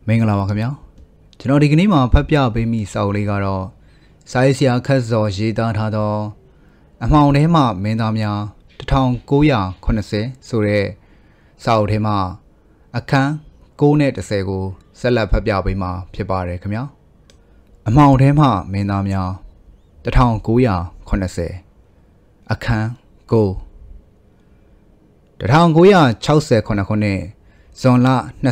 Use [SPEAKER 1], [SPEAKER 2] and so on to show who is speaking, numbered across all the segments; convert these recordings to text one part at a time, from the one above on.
[SPEAKER 1] မင်္ဂလာပါခင်ဗျာကျွန်တော်ဒီကနေ့မှာဖတ်ပြပေးမိစာအုပ်လေးကတော့စာရေးဆရာခက်စောရေးသားထားသောအမှောင်ထဲမှမင်းသားများ1980ဆိုတဲ့စာအုပ်ထဲမှာအခန်း9နဲ့10ကိုဆက်လက်ဖတ်ပြပေးမှာဖြစ်ပါတယ်ခင်ဗျာအမှောင်ထဲမှမင်းသားများ1980အခန်း9 1968ခုနှစ်ဇွန်လ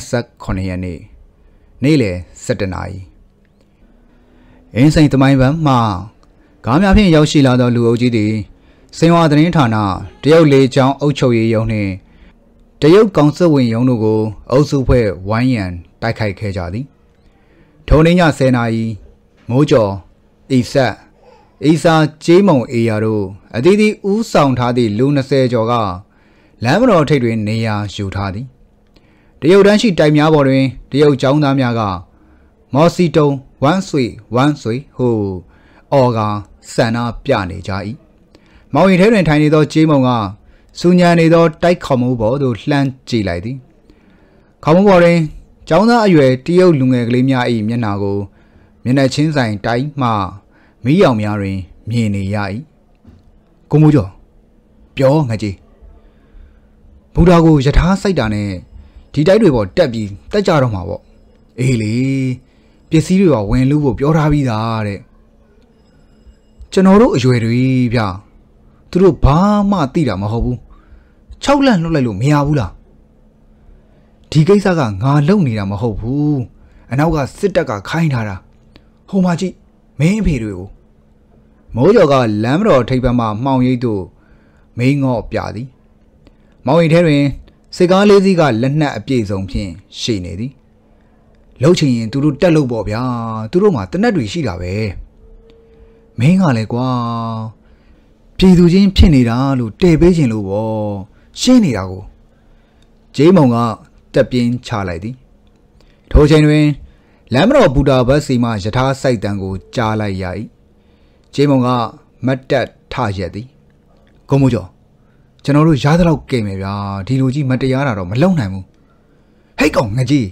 [SPEAKER 1] 29ရက်နေ့နေ့လယ်17နာရီအင်းစိန်သမိုင်းပန်းမှကားများဖြင့်ရောက်ရှိလာသောလူအုပ်ကြီးသည်စင်ဝါသတင်းဌာနတရုတ်လေကြောင်းအုပ်ချုပ်ရေးရုံးနှင့်တရုတ်ကောင်စစ်ဝင်ရုံးတို့ကိုအုပ်စုဖွဲ့ဝိုင်းရန်တိုက်ခိုက်ခဲ့ကြသည်ထိုနေ့ည10နာရီမိုးကျော်အီဆက်အီစာကျေးမုံအေယာတို့အသီးသီးဦးဆောင်ထားသည့်လူ20ကျော်ကလမ်းမတော်ထိပ်တွင်နေရာယူထားသည်တရုတ်တန်းရှိတိုက်များပေါ်တွင်တရုတ်ကျောင်းသားများကမော်စီတုံဝမ်းဆွေဟုအော်ကာဆန္ဒပြနေကြ၏မောင်ရင်ထဲတွင်ထိုင်နေသောကျေးမုံကစူညံနေသောတိုက်ခေါမိုးပေါ်သို့လှမ်းကြည့်လိုက်သည်ခေါမိုးပေါ်တွင်ကျောင်းသားအရွယ်တရုတ်လူငယ်ကလေးများ၏မျက်နှာကိုမျက်နှာချင်းဆိုင်တိုင်းမှမီးရောင်များတွင်မြင်နေရ၏ကိုမိုးကျော်ပြောငကြီးဘူတာကိုယထာစိုက်တာနဲ့ဒီတိုက်တွေပေါ်တက်ပြီးတက်ကြတော့မှာပေါ့အေးလေပစ္စည်းတွေပါဝင်လို့ဖို့ပြောထားပြီးသားတဲ့ကျွန်တော်တို့အရွယ်တွေဗျသူတို့ဘာမှသိတာမဟုတ်ဘူး6လန့်လွတ်လိုက်လို့မရဘူးလားဒီကိစ္စကငါလုံနေတာမဟုတ်ဘူးအနောက်ကစစ်တပ်ကခိုင်းထားတာဟိုမှာကြည့်မင်းအဖေတွေကိုမိုးကျော်ကလမ်းမတော်ထိပ်ဘက်မှမှောင်ရိပ်တို့မင်းငေါ့ပြသည်မောင်ရိပ်ထဲတွင်စစ်ကားလေးစီးကလက်နက်အပြည့်စုံဖြင့်ရှိနေသည်လှုပ်ချင်ရင်သူတို့တက်လို့ပေါ့ဗျာသူတို့မှာတနက်တွေရှိတာပဲမင်းကလည်းကွာပြည်သူချင်းဖြစ်နေတာလို့တဲပေးခြင်းလို့ပေါ့ရှင်းနေတာကိုဂျေးမုံကတက်ပြင်းချလိုက်သည်ထိုချိန်တွင်လမ်းမတော်ဘူတာဘတ်စီမှယထာစိုက်တံကိုကြားလိုက်ရ၏ဂျေးမုံကမတ်တက်ထရက်သည်ကိုမိုးကျော်ကျွန်တော်တို့ရားသလောက်ကဲမယ်ဗျာဒီလိုကြီးမတရားတာတော့မလုံနိုင်ဘူးဟိတ်ကောင်ငကြီး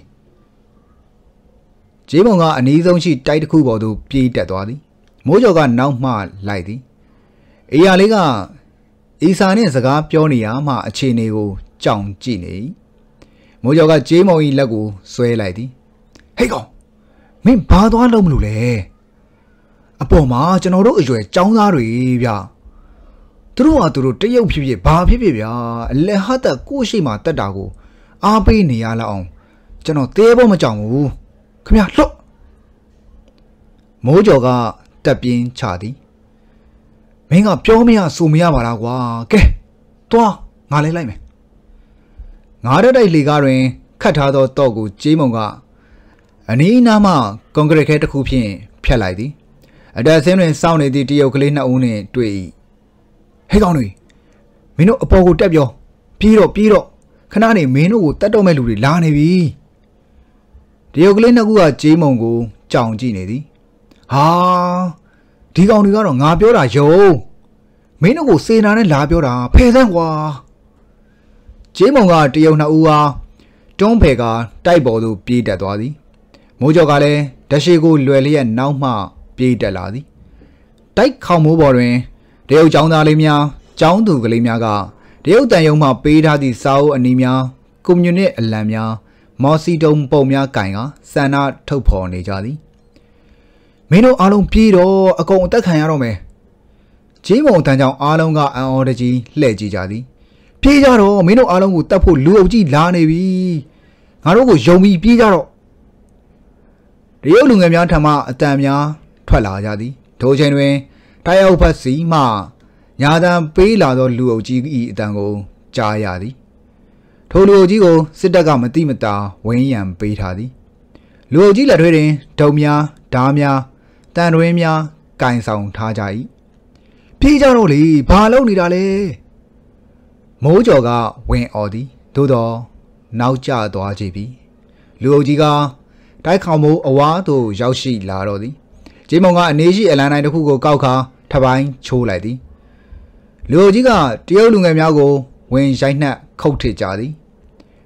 [SPEAKER 1] ဂျေးမုံကအနီးဆုံးရှိတိုက်တစ်ခုပေါ်သို့ပြေးတက်သွားသည်မိုးကျော်ကနောက်မှလိုက်သည်အေးရလေးကအီစာနှင့်စကားပြောနေရမှအခြေအနေကိုကြောင်ကြည့်နေမိုးကျော်ကဂျေးမုံ၏လက်ကိုဆွဲလိုက်သည်ဟိတ်ကောင်မင်းဘာသွားလုံးမလို့လဲအပေါ်မှာကျွန်တော်တို့အရွယ်ចောင်းသားတွေဗျသူတို့ဟာသူတို့တရုတ်ဖြစ်ဖြစ်ဘာဖြစ်ဖြစ်ဗျာအလဲဟတ်တက်ကိုရှိမှတက်တာကိုအားပေးနေရလောက်အောင်ကျွန်တော်သေးဖို့မကြောက်ဘူးခင်ဗျလှုပ်မိုးကျော်ကတက်ပြင်းချသည်မင်းကပြောမရဆိုမရပါလားကွာကဲသွားငါလဲလိုက်မယ်ငါတက်တိုက်လေကားတွင်ခတ်ထားသောတော့ကိုကြေးမုံကအနီးနားမှကွန်ကရစ်ခဲတစ်ခုဖြင့်ဖြတ်လိုက်သည်အတက်ဆင်းတွင်စောင့်နေသည့်တရုတ်ကလေး2ဦးနှင့်တွေ့၏ဟဲ့ကောင်တွေမင်းတို့အပေါ်ကိုတက်ပြောပြေးတော့ခဏနေမင်းတို့ကိုတတ်တော့မဲ့လူတွေလာနေပြီတရုတ်ကလေး2ခုကကြေးမုံကိုကြောင်ကြည့်နေသည်ဟာဒီကောင်တွေကတော့ငါပြောတာယုံမင်းတို့ကိုစေနာနဲ့လာပြောတာဖယ်စမ်းကွာကြေးမုံကတရုတ်2ဦးဟာတွန်းဖယ်ကတိုက်ပေါ်သို့ပြေးတက်သွားသည်မိုးကျော်ကလည်းဓာတ်ရှိကိုလွယ်လျက်နောက်မှပြေးတက်လာသည်တိုက်ခေါမိုးပေါ်တွင်တရုတ်ကျောင်းသားလေးများကျောင်းသူကလေးများကတရုတ်တန်ယုံမှပေးထားသည့်စာအုပ်အနီးများကွန်မြူနစ်အလံများမော်စီတုံပုံများကင်ကစန္ဒထုတ်ဖော်နေကြသည်မင်းတို့အားလုံးပြေးတော့အကုန်အသက်ခံရတော့မယ်ဂျေးမုံတန်ကြောင်အားလုံးကအံ့ဩတကြီးလှည့်ကြည့်ကြသည်ပြေးကြတော့မင်းတို့အားလုံးကိုတတ်ဖို့လူအုပ်ကြီးလာနေပြီငါတို့ကိုယုံပြီးပြေးကြတော့တရုတ်လူငယ်များထံမှအတန်များထွက်လာကြသည်ထိုချိန်တွင်တိုက်အောက်ဖက်စီမှညာတံပေးလာသောလူအုပ်ကြီး၏အတန်ကိုကြားရသည်ထိုလူအုပ်ကြီးကိုစစ်တပ်ကမတိမတာဝင်းရံပေးထားသည်လူအုပ်ကြီးလက်ထွေးတွင်ဒုံများဓားများတန်တွင်းများကင်ဆောင်ထားကြ၏ပြေးကြတော့လေဘာလုပ်နေတာလဲမိုးကျော်ကဝင်အော်သည်သို့တော့နောက်ကျသွားကြပြီလူအုပ်ကြီးကတိုက်ခေါမိုးအဝါသို့ရောက်ရှိလာတော့သည်ဂျေးမုံကအနည်းရှိအလံတိုင်းတစ်ခုကိုကောက်ခါထပိုင်းချိုးလိုက်သည်လူအုပ်ကြီးကတရုတ်လူငယ်များကိုဝင်ရိုက်နှက်ခုတ်ထစ်ကြသည်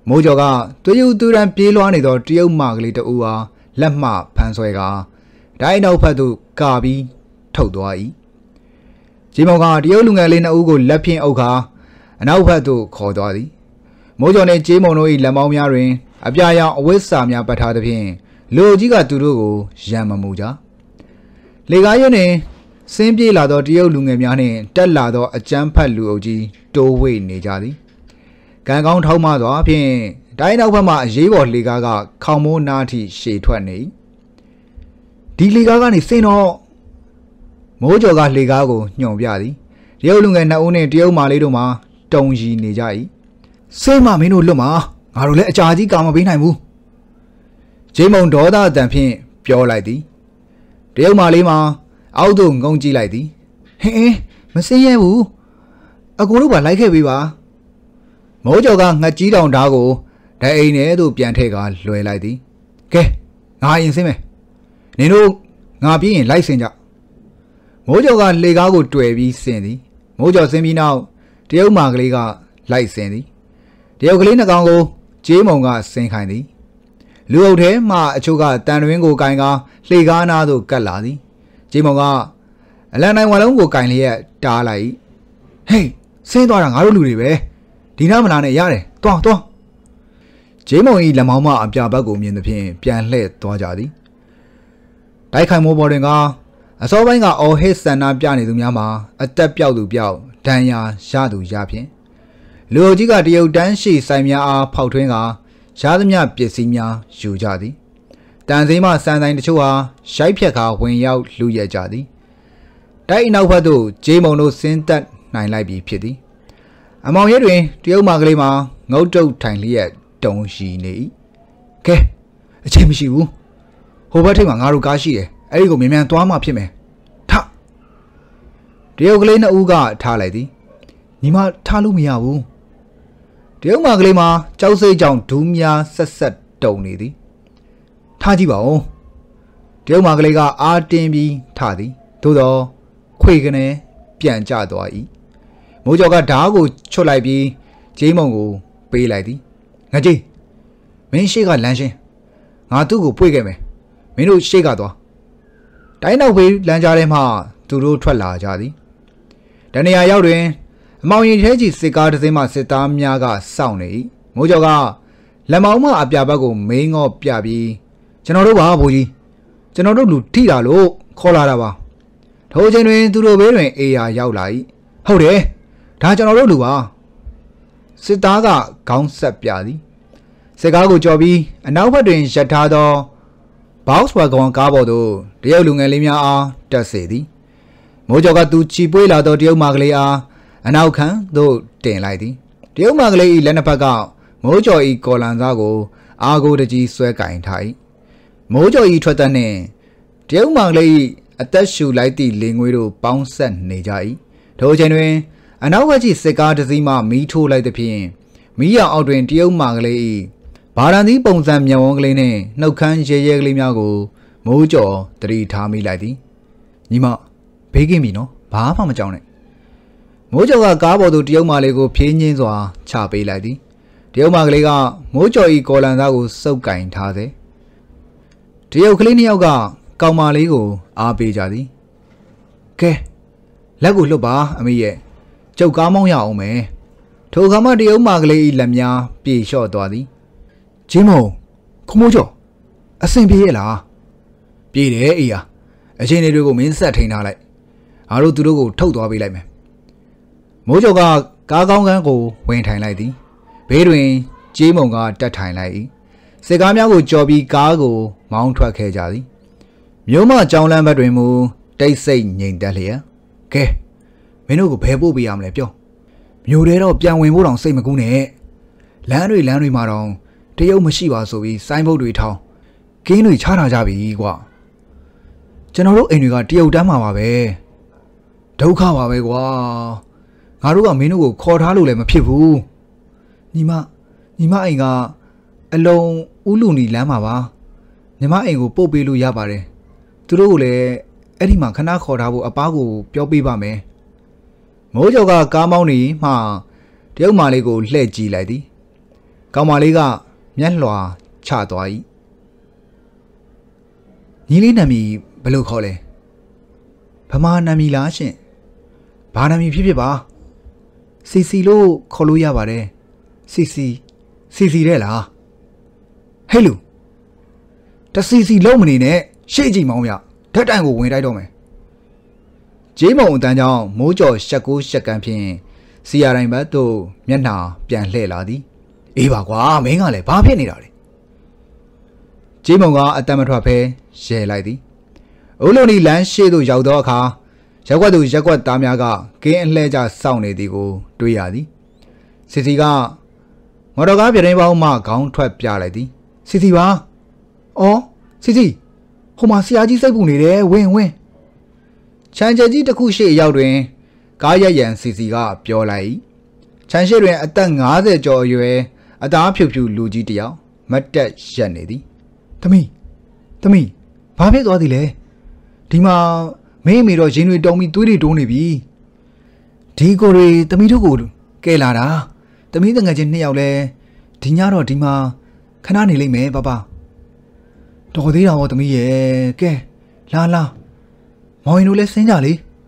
[SPEAKER 1] မိုးကျော်ကသူယူသူရန်ပြေးလွှားနေသောတရုတ်မကလေးတဦးအားလက်မှဖမ်းဆွဲကဒိုင်းနောက်ဖက်သို့ကာပြီးထုတ်သွား၏ဂျေမောင်ကတရုတ်လူငယ်လေးနှစ်ဦးကိုလက်ဖြင့်အုပ်ခါအနောက်ဘက်သို့ခေါ်သွားသည်မိုးကျော်နှင့်ဂျေမောင်တို့၏လက်မောင်းများတွင်အပြာရောင်အဝတ်စာများပတ်ထားသဖြင့်လူကြီးကသူတို့ကိုရံမမှုကြလေကားရွနှင့်စင်းပြေးလာသောတရုတ်လူငယ်များနှင့်တက်လာသောအကျန်းဖတ်လူအုပ်ကြီးတိုးဝှေ့နေကြသည်ကံကောင်းထောက်မစွာဖြင့်ဒိုင်းနောက်ဘက်မှအရေးပေါ်လေကားကခေါင်မိုးနားထိရှည်ထွက်နေဒီလေကားကနေစင်းတော့မိုးကျော်ကလေကားကိုညွှန်ပြသည်တရုတ်လူငယ်နှစ်ဦးနှင့်တရုတ်မာလေးတို့မှာတုံရီနေကြ၏စိတ်မမင်းတို့လွတ်မှာငါတို့လည်းအကြာကြီးကာမပေးနိုင်ဘူးဂျေမုံဒေါသအတန်ဖြင့်ပြောလိုက်သည်တရုတ်မာလေးမှာအောက်သို့ငုံကြည့်လိုက်သည်ဟင်းမစင်းရဲဘူးအကိုတို့ပါလိုက်ခဲ့ပေးပါမိုးကျော်ကငှက်ကြီးတောင်ဓားကိုဒိုင်အိမ်ထဲသို့ပြန်ထည့်ကလွယ်လိုက်သည်ကဲငါရင်စင်းမယ်နင်တို့ငါပြေးရင်လိုက်စင်ကြမိုးကျော်ကလေကားကိုတွေ့ပြီးဆင်သည်မိုးကျော်ဆင်းပြီးနောက်တရုတ်မာကလေးကလိုက်ဆင်သည်တရုတ်ကလေးနှကောင်ကိုဂျေးမုံကဆင်ခိုင်းသည်လူအုပ်ထဲမှအချို့ကတန်တွင်းကိုကင်ကားလှေကားနားသို့ကတ်လာသည်ဂျေးမုံကအလန်နိုင်ဝါလုံးကိုကင်လျက်တားလိုက်ဟေးဆင်းသွားတာငါတို့လူတွေပဲဒီနားမလာနဲ့ရတယ်တွားဂျေးမုံ၏လက်မောင်းမအပြာဘက်ကိုမြင်သဖြင့်ပြန်လှည့်သွားကြသည်တိုက်ခိုင်မိုးပေါ်တွင်ကအစောပိုင်းကအော်ဟစ်ဆန္ဒပြနေသူများမှာအသက်ပြောက်သူပြောက်ဒဏ်ရာရသူရဖြင့်လူအုပ်ကြီးကတရုတ်တန်းရှိဆိုင်များအားဖောက်ထွင်းကရသမျှပစ္စည်းများယူကြသည်တန်စိမ်းမှစံဆိုင်တချို့ဟာရိုက်ဖြတ်ခါဝင်ရောက်လူရဲကြသည်တိုက်အနောက်ဘက်သို့ဂျေးမုံတို့ဆင်းသက်နိုင်လိုက်ပြီဖြစ်သည်အမောင်ရဲတွင်တရုတ်မကလေးမှာငုတ်တုတ်ထိုင်လျက်တုံရှိနေ၏ကဲအချိန်မရှိဘူးဟိုဘက်ထိပ်မှာငါတို့ကားရှိတယ်အဲ့ဒီကိုမြန်မြန်သွားမှဖြစ်မယ်ထတရုတ်ကလေးနှစ်ဦးကထားလိုက်သည်ညီမထားလို့မရဘူးတရုတ်မကလေးမှာကြောက်စိတ်ကြောင့်ဒူးများဆက်ဆက်တုံနေသည်ထားကြည့်ပါဦးတရုတ်မကလေးကအားတင်းပြီးထားသည်သို့တော့ခွေကနေပြန်ကျသွား၏မိုးကျော်ကဓားကိုချွတ်လိုက်ပြီးဂျေးမုံကိုပေးလိုက်သည်ငါကြီးမင်းရှိကလမ်းရှင်းငါသူ့ကိုပွေ့ခဲ့မယ်မင်းတို့ရှိကသွားတိုင်းနောက်ဘေးလမ်းကြားထဲမှသူတို့ထွက်လာကြသည်တနေရာရောက်တွင်အမောင်ရင်ထဲကြီးစစ်ကားတစ်စင်းမှစစ်သားများကစောင့်နေ၏မိုးကျော်ကလက်မောင်းမအပြဘက်ကိုမင်းငေါ့ပြပြီးကျွန်တော်တို့ပါဘိုးကြီးကျွန်တော်တို့လူထိတာလို့ခေါ်လာတာပါထိုချိန်တွင်သူတို့ဘေးတွင်အေယာရောက်လာ၏ဟုတ်တယ်ဒါကျွန်တော်တို့လူပါစစ်သားကခေါင်းဆက်ပြသည်စစ်ကားကိုကြော်ပြီးအနောက်ဘက်တွင်ရပ်ထားသောဘောက်စ်ဝါဂွန်ကားပေါ်သို့တရုတ်လူငယ်လေးများအားတက်စေသည်မိုးကျော်ကသူချီပွေးလာသောတရုတ်မကလေးအားအနောက်ခံသို့တင်လိုက်သည်တရုတ်မကလေး၏လက်နှစ်ဖက်ကမိုးကျော်၏ကော်လန်စားကိုအာကိုတကြီးဆွဲကင်ထား၏မိုးကျော်၏ထွက်သက်နှင့်တရုတ်မကလေး၏အသက်ရှူလိုက်သည့်လေငွေတို့ပေါင်းဆက်နေကြ၏ထိုအချိန်တွင်အနောက်ဘက်ကြီးစစ်ကားတစ်စီးမှမီးထိုးလိုက်သဖြင့်မီးရောင်အောက်တွင်တရုတ်မကလေး၏ဘာရန်သီးပုံစံမျက်ဝန်းကလေးနှင့်နှုတ်ခမ်းရဲရဲကလေးများကိုမိုးကျော်တတိထားမိလိုက်သည်ညီမဘေးကင်းပြီနော်ဘာမှမကြောက်နဲ့မိုးကျော်ကကားပေါ်သို့တရုတ်မလေးကိုဖြင်းချင်းစွာချပေးလိုက်သည်တရုတ်မကလေးကမိုးကျော်၏ကော်လန်သားကိုစုပ်ကင်ထားစေတရုတ်ကလေးနှစ်ယောက်ကကောင်မလေးကိုအားပေးကြသည်ကဲလက်ကိုလွတ်ပါအမေရဲ့ကျုပ်ကားမောင်းရအောင်မယ်ထိုအခါမှတရုတ်မကလေး၏လက်များပြေလျှော့သွားသည်ဂျင်းမုံခမိုးကျော်အဆင်ပြေရဲ့လားပြေတယ်အေးဟာအချင်းတွေကိုမင်းဆက်ထိန်ထားလိုက်အားတို့သူတို့ကိုထုတ်သွားပေးလိုက်မယ်မိုးကျော်ကကားကောင်းကန်းကိုဝင်ထိုင်လိုက်သည်ဘေးတွင်ဂျင်းမုံကတက်ထိုင်လိုက်၏စစ်ကားများကိုကြော်ပြီးကားကိုမောင်းထွက်ခဲ့ကြသည်မြို့မကြောင်းလမ်းဘက်တွင်မူတိတ်ဆိတ်ငြိမ်သက်လျက်ကဲမင်းတို့ကိုဘယ်ပို့ပေးရမလဲပြောမြို့ထဲတော့ပြန်ဝင်ဖို့တောင်စိတ်မကူးနဲ့လမ်းတွေမှာတော့တရုတ်မရှိပါဆိုပြီးစိုင်းဘုတ်တွေထောင်းကင်းတွေချထားကြပြီကွာကျွန်တော်တို့အိမ်တွေကတရုတ်တန်းမှာပါပဲဒုက္ခပါပဲကွာငါတို့ကမင်းတို့ကိုခေါ်ထားလို့လည်းမဖြစ်ဘူးညီမအိမ်ကအလုံးဦးလူနီလမ်းမှာပါညီမအိမ်ကိုပို့ပေးလို့ရပါတယ်သူတို့ကိုလည်းအဲ့ဒီမှာခဏခေါ်ထားဖို့အပားကိုပြောပေးပါမယ်မိုးကျော်ကကားမောင်းနေမှတရုတ်မာလေးကိုလှည့်ကြည့်လိုက်သည်ကောင်မလေးကမျက်လွှာချသွား၏ညီလေးနာမည်ဘယ်လိုခေါ်လဲဗမာနာမည်လားရှင်ဘာနာမည်ဖြစ်ပါစီစီလို့ခေါ်လို့ရပါတယ်စီစီတဲ့လားဟဲ့လူတစီစီလုံးမနေနဲ့ရှေ့ကြည့်မောင်းရဓာတ်တိုင်ကိုဝင်တိုက်တော့မယ်ဂျေးမုံအတန်းကြောင့်မိုးကြော်ရှက်ကိုရှက်ကန်ဖြင့်စီယာတိုင်းဘက်သို့မျက်နှာပြန်လှည့်လာသည်အေးပါကွာမင်းကလည်းဘာဖြစ်နေတာလဲဂျေးမုံကအတမ်းမထွက်ဖဲရဲလိုက်သည်အုတ်လုံးဒီလမ်းရှေ့သို့ရောက်သောအခါရက်ွက်သူရက်ွက်သားများကကင်းအလှဲကြစောင့်နေသည်ကိုတွေ့ရသည်စီစီကမော်တော်ကားပြတင်းပေါင်းမှခေါင်းထွက်ပြလိုက်သည်စီစီပါအော်စီစီဟိုမှာဆရာကြီးစိတ်ပူနေတယ်ဝင်းချန်ကျဲကြီးတစ်ခုရှေ့ရောက်တွင်ကားရရန်စီစီကပြောလိုက်ချန်ရှိတွင်အသက်50ကျော်အရွယ်အသားဖြူဖြူလူကြီးတယောက်မတ်တက်ရက်နေသည်သမီးဘာဖြစ်သွားသည်လဲဒီမှာမင်းမေတော့ရင်တွေတုံပြီးသွေးတွေတိုးနေပြီဒီကိုတွေသမီးတို့ကိုကဲလာတာသမီးတငယ်ချင်း2ယောက်လဲဒီညတော့ဒီမှာခဏနေလိမ့်မယ်ပပတော်သေးတာဟောသမီးရဲ့ကဲလာမောင်ရင်တို့လဲဆင်းကြလေ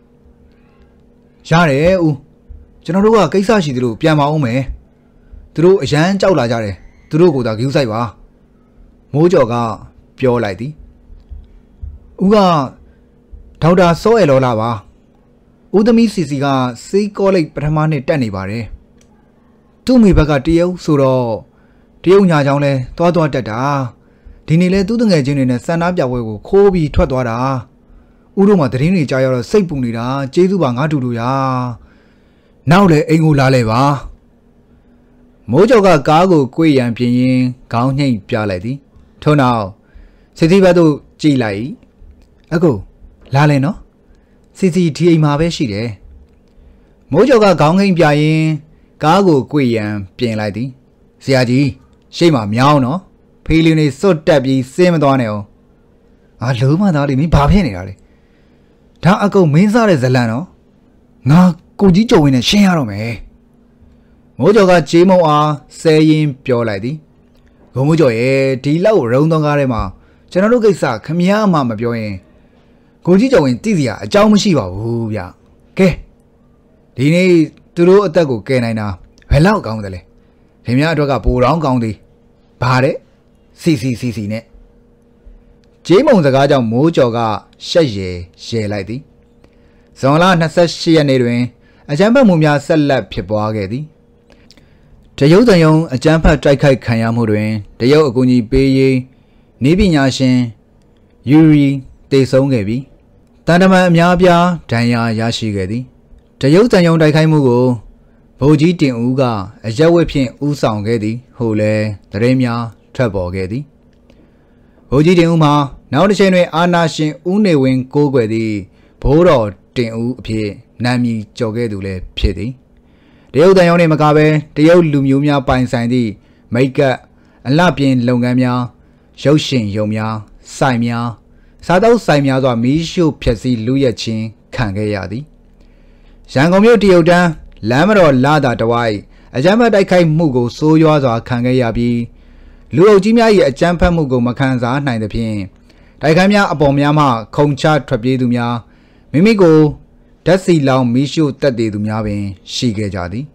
[SPEAKER 1] ရတယ်ဦးကျွန်တော်တို့ကကိစ္စရှိသလိုပြန်မအောင်မယ်သူတို့အရန်ကြောက်လာကြတယ်သူတို့ကိုသာဂရုစိုက်ပါမိုးကြော်ကပြောလိုက်သည်ဦးကဒေါက်တာစောရလောလာပါဦးသမီးစီစီကစေးကောလိပ်ပထမနှစ်တက်နေပါတယ်သူ့မိဘကတရုတ်ဆိုတော့တရုတ်ညာချောင်းလဲသွားတက်တာဒီနေ့လဲသူ့တငယ်ချင်းတွေနဲ့စန္ဒပြပွဲကိုခိုးပြီးထွက်သွားတာဦးတို့မှသတင်းတွေကြားရတော့စိတ်ပူနေတာကျေးဇူးပါငါတူတူရာနောက်လဲအိမ်ကိုလာလဲပါမိုးကြော်ကကားကိုကြွေရန်ပြင်ရင်ခေါင်းညှိတ်ပြလိုက်သည်ထို့နောက်စီစီဘက်သို့ကြည့်လိုက်အကူလာလဲနော်စီစီဒီအိမ်မှာပဲရှိတယ်မိုးကြော်ကခေါင်းငိမ့်ပြရင်ကားကိုကြွေရန်ပြင်လိုက်သည်ဆရာကြီးရှေ့မှာမြောင်းနော်ဖေးလေးနေစွတ်တက်ပြီးစင်းမသွားနဲ့အောင်လုံးမသားလေးမင်းဘာဖြစ်နေတာလဲဒါအကုတ်မင်းစားတဲ့ဇလန်နော်ငါကိုကြီးကြုံဝင်နဲ့ရှင်းရတော့မယ်မိုးကြော်ကကြေးမုံအားဆဲရင်ပြောလိုက်သည်ဂုံမိုးကြော်ရဲ့ဒီလောက်ရုံးသောကားထဲမှာကျွန်တော်တို့ကိစ္စခမည်းမှမပြောရင်ကိုကြီးကြုံဝင်တိစီရအကြောင်းမရှိပါဘူးဗျကဲဒီနေ့သူတို့အသက်ကိုကယ်နိုင်တာဘယ်လောက်ကောင်းသလဲဒီများအတွက်ကပိုတောင်းကောင်းသည်ဘာတဲ့စီနဲ့ဂျေးမုံစကားကြောင့်မိုးကြော်ကရှက်ရဲလိုက်သည်ဇွန်လ28ရက်နေ့တွင်အကြမ်းဖက်မှုများဆက်လက်ဖြစ်ပွားခဲ့သည်တရုတ်တန်ယုံအကြမ်းဖက်တိုက်ခိုက်ခံရမှုတွင်တရုတ်အကူအညီပေးရေးနည်းပညာရှင်ယူရီတေဆုံးခဲ့ပြီးတန်တမန်အများအပြားဒဏ်ရာရရှိခဲ့သည်တရုတ်တန်ယုံတိုက်ခိုက်မှုကိုဗိုလ်ကြီးတင်ဦးကအရက်ဝက်ဖြင့်ဦးဆောင်ခဲ့သည်ဟုလည်းသတင်းများထွက်ပေါ်ခဲ့သည်ဗိုလ်ကြီးတင်ဦးမှာနောက်တစ်ချိန်တွင်အာနာရှင်ဦးနေဝင်းကိုးကွယ်သည့်ဘိုးတော်တင်ဦးအဖြစ်နာမည်ကျော်ခဲ့သူလည်းဖြစ်သည်တရုတ်တန်ယုံနှင့်မကဘဲတရုတ်လူမျိုးများပိုင်ဆိုင်သည့်မိတ်ကပ်အလှပြင်လုပ်ငန်းများရုပ်ရှင်ရုံများစိုက်များစားတောက်ဆိုင်များစွာမီးရှို့ဖျက်ဆီးလူရက်ချင်းခံခဲ့ရသည်ရန်ကုန်မြို့တရုတ်တန်းလမ်းမတော်လာတာတဝိုက်အကြမ်းဖက်တိုက်ခိုက်မှုကိုစိုးရွားစွာခံခဲ့ရပြီးလူအုပ်ကြီးများ၏အကြမ်းဖက်မှုကိုမခံစားနိုင်သဖြင့်တိုက်ခိုက်များအပေါ်များမှခုံချထွက်ပြေးသူများမိမိကိုဓာတ်စီလောင်မီးရှို့တက်တည်သူများပင်ရှိခဲ့ကြသည်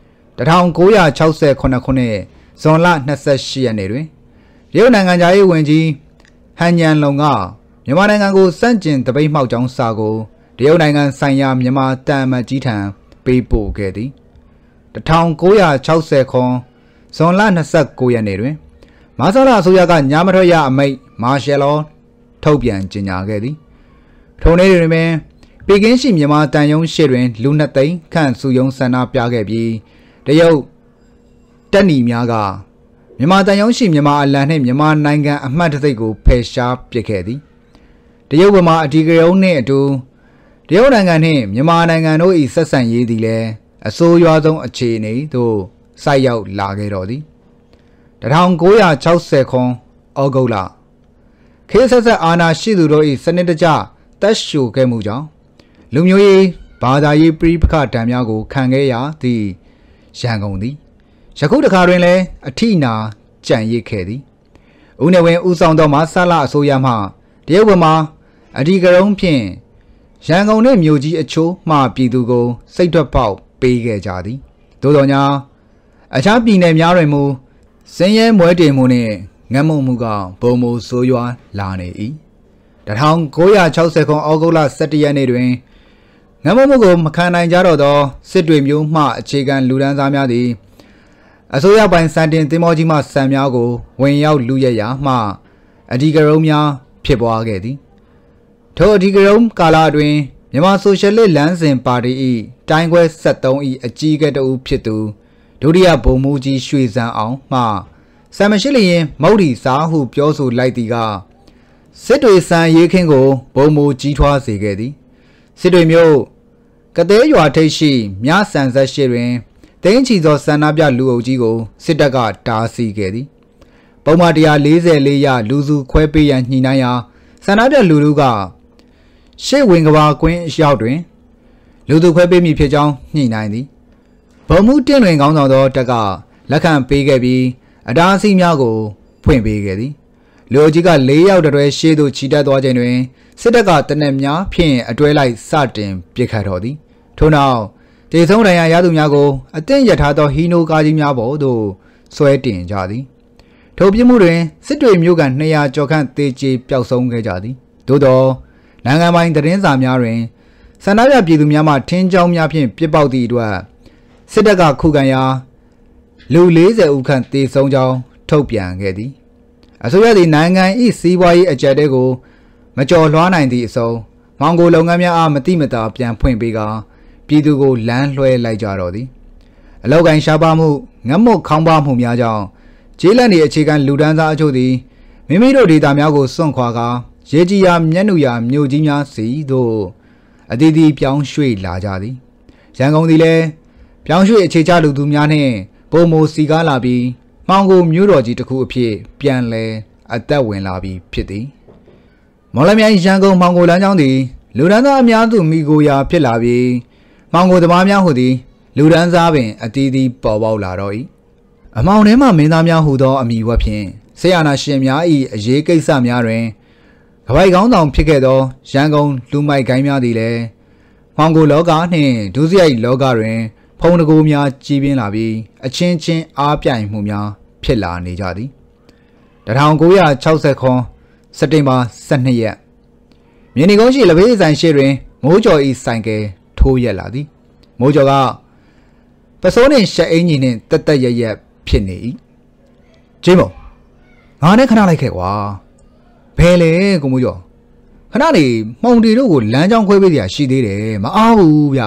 [SPEAKER 1] 1968ခုနှစ်ဇွန်လ28ရက်နေ့တွင်တရုတ်နိုင်ငံသားရေးဝန်ကြီးဟန်ညန်လုံကမြန်မာနိုင်ငံကိုစန့်ကျင်တပိတ်မှောက်ကြောင်းစာကိုတရုတ်နိုင်ငံဆိုင်ရာမြန်မာတန်အမတ်ကြီးထံပေးပို့ခဲ့သည်1960ခုဇွန်လ29ရက်နေ့တွင်မဆလာအစိုးရကညမထွက်ရအမိန့်မာရှယ်လောထုတ်ပြန်ကြေညာခဲ့သည်ထိုနေ့တွင်ပင်ပေကင်းရှိမြန်မာတန်ယုံရှေ့တွင်လူ2သိန်းခန့်စုယုံဆန္ဒပြခဲ့ပြီးတရုတ်တက်နီများကမြန်မာတန်ယုံရှိမြန်မာအလံနှင့်မြန်မာနိုင်ငံအမှတ်တံဆိပ်ကိုဖယ်ရှားပစ်ခဲ့သည်တရုတ်ဗမာအဓိကရုဏ်းနှင့်အတူတရုတ်နိုင်ငံနှင့်မြန်မာနိုင်ငံတို့၏ဆက်ဆံရေးသည်လည်းအဆိုးရွားဆုံးအခြေအနေသို့ဆိုက်ရောက်လာခဲ့တော်သည်1960ခုဩဂုတ်လခေတ်ဆက်အာဏာရှိသူတို့၏စနစ်တကျတက်ရှို့ခဲ့မှုကြောင့်လူမျိုးရေးဘာသာရေးပြိပခဒဏ်များကိုခံခဲ့ရသည့်ရန်ကုန်သည်ယခုတစ်ခါတွင်လည်းအထိနာကြံရစ်ခဲ့သည်ဦးနေဝင်းဦးဆောင်သောမဆလာအစိုးရမှတရုတ်ဗမာအဒီကရုံးဖြင့်ရန်ကုန်နှင့်မြို့ကြီးအချို့မှပြည်သူကိုစိတ်ထွက်ပေါက်ပေးခဲ့ကြသည်သို့တော်ညာအခြားပြည်နယ်များတွင်မူစင်းရဲမွဲတေမှုနှင့်ငတ်မုတ်မှုကဘုံမိုဆိုးရွားလာနေ၏1960ခုဩဂုတ်လ17ရက်နေ့တွင်ငတ်မုတ်မှုကိုမခံနိုင်ကြတော့သောစစ်တွေမျိုးမှအခြေခံလူဒန်းစားများသည်အစိုးရပိုင်စံတင်သင်္ဘောကြီးမှဆန်များကိုဝင်ရောက်လူရဲရာမှအဒီကရုံးများဖြစ်ပွားခဲ့သည်ထိုအဒီကရုံးကာလအတွင်းမြန်မာဆိုရှယ်လစ်လမ်းစဉ်ပါတီ၏တိုင်းခွဲ73၏အကြီးအကဲတဦးဖြစ်သူဒုတိယဗိုလ်မှူးကြီးရွှေစံအောင်မှဆံမရှိလျင်မௌဒီစားဟုပြောဆိုလိုက်သည်ကစစ်တွေစံရေးခင်းကိုဗိုလ်မှူးကြီးထွားစေခဲ့သည်စစ်တွေမျိုးကသေးရွာထိပ်ရှိမြဆန်ဆက်ရှိတွင်တင်းချီသောဆန္ဒပြလူအုပ်ကြီးကိုစစ်တပ်ကတားဆီးခဲ့သည်ပုံမှန်144ရလူစုခွဲပေးရန်ညှိနှိုင်းရာဆန္ဒပြလူထုကရှေ့ဝင်ကဘာကွင်းအရောက်တွင်လူစုခွဲပေးမည်ဖြစ်ကြောင်းညှိနှိုင်းသည်ဗိုလ်မှူးတင်းလွင်ကောင်းဆောင်သောတပ်ကလက်ခံပေးခဲ့ပြီးအတားအဆီးများကိုဖွင့်ပေးခဲ့သည်လူအုပ်ကြီးက4ယောက်တည်းရှေ့သို့ခြိတက်သွားခြင်းတွင်စစ်တပ်ကတနက်များဖြင့်အတွဲလိုက်စတင်ပစ်ခတ်တော်သည်ထို့နောက်တေဆုံးတိုင်းရသူများကိုအသင့်ရထားသောဟီနိုကားကြီးများပေါ်သို့ဆွဲတင်ကြသည်ထိုပြစ်မှုတွင်စစ်တွေမျိုးကန်200ကျော်ခန့်တေကျေပျောက်ဆုံးခဲ့ကြသည်သို့သောနိုင်ငံပိုင်သတင်းစာများတွင်ဆန္ဒပြပြည်သူများမှထင်းကြောင်းများဖြင့်ပြစ်ပေါက်သည့်အတွက်စစ်တပ်ကခုခံရာလူ40ဦးခန့်တေဆုံးကြောင်းထုတ်ပြန်ခဲ့သည်အစိုးရသည်နိုင်ငံ၏စီးပွားရေးအကြက်တဲကိုမကျော်လွှားနိုင်သည့်အစုံမောင်ကိုလုပ်ငန်းများအားမတိမတာပြန်ဖွင့်ပေးကာပြည်သူကိုလမ်းလွှဲလိုက်ကြတော့သည်အလောက်ကန်ရှားပါမှုငတ်မွတ်ခေါင်းပါမှုများကြောင့်ကျေးလက်နေအခြေခံလူဒန်းစားအချို့သည်မိမိတို့ဒေသများကိုစွန့်ခွာကာရေကြီးရာမျက်နှာရာမြို့ကြီးများစီသို့အသီးသီးပြောင်းရွှေ့လာကြသည်ရန်ကုန်သည်လည်းပြောင်းရွှေ့အခြေချလူသူများနှင့်ပုံမိုစီကားလာပြီးမှောင်ကိုမြို့တော်ကြီးတစ်ခုအဖြစ်ပြန်လည်အသက်ဝင်လာပြီးဖြစ်သည်မော်လမြိုင်ရန်ကုန်မှောင်ကိုလမ်းကြောင်းသည်လူဒန်းစားအများစုမိကိုရာဖြစ်လာပြီးမှောင်ကိုသမားများဟူသည်လူဒန်းစားပင်အသီးသီးပေါ်ပေါက်လာတော့၏အမောင်ထဲမှမင်းသားများဟူသောအမိဝတ်ဖြင့်ဆေးရနာရှင်များ၏အရေးကိစ္စများတွင်ကပိုက်ကောင်းဆောင်ဖြစ်ခဲ့သောရန်ကုန်လူမိုက်ကိုင်းများသည်လည်းမှောင်ကိုလောကနှင့်ဒုစရိုက်လောကတွင်ဖုံတကူများကြီးပြင်းလာပြီးအချင်းချင်းအားပြိုင်မှုများဖြစ်လာနေကြသည်1960ခုစက်တင်ဘာ12ရက်မြင်းဒီကုန်းရှိလက်ဖေးဆိုင်ရှိတွင်မိုးကျော်၏ဆိုင်ကယ်ထိုးရက်လာသည်မိုးကျော်ကပစိုးနှင့်ရှက်အင်းကြီးနှင့်တက်တက်ရက်ရက်ဖြစ်နေ၏ဂျိမုံငါနဲ့ခဏလိုက်ခဲ့ကွာဘယ်လေကိုမိုးကျော်ခဏနေမှုံတီတို့ကိုလမ်းကြောင်းခွဲပေးစရာရှိသေးတယ်မအားဘူးဗျ